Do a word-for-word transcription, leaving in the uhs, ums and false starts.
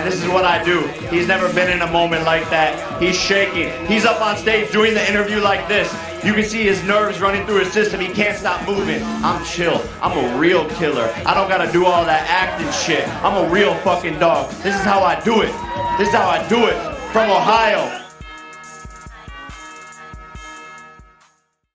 man. This is what I do. He's never been in a moment like that. He's shaking. He's up on stage doing the interview like this. You can see his nerves running through his system. He can't stop moving. I'm chill. I'm a real killer. I don't gotta do all that acting shit. I'm a real fucking dog. This is how I do it. This is how I do it. From Ohio.